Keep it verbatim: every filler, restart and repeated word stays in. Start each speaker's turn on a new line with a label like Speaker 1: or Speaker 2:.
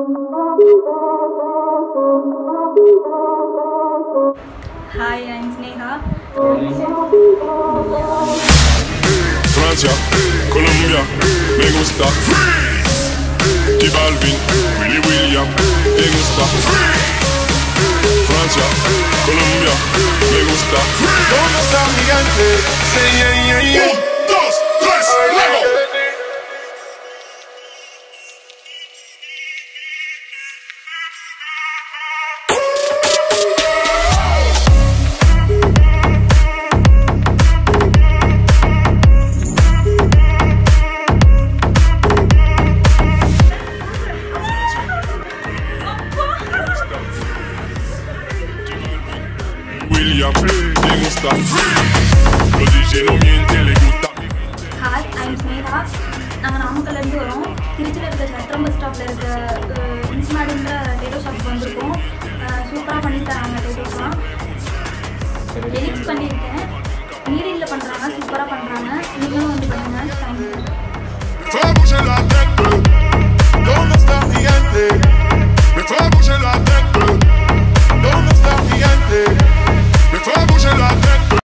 Speaker 1: Hi, I'm Sneha.
Speaker 2: Francia, Colombia, me gusta. Freeze. J Balvin, Willy William, me gusta. Freeze. Francia, Colombia, me gusta. Freeze. ¿Dónde está gigante? Sí, yeah, yeah, yeah. Un, dos, tres, luego. William, me gusta. Los D J no mienten, le gusta.
Speaker 1: Hi, I'm Sneha. நாங்கள் நாமக்கல்லேருந்து வரோம். திருச்சியில் இருக்க சத்திரம் bus ஸ்டாப்பில் இருக்க இன்ஸ்மாடிங்கிற டேட்டோ shop வந்திருக்கோம். சூப்பராக பண்ணி தராங்க டேட்டோஸ்லாம். எடிட்ஸ் பண்ணியிருக்கேன். நீடில் பண்ணுறாங்க, சூப்பராக பண்ணுறாங்க. நீங்களும் வந்து பண்ணுங்கள். தேங்க்யூ.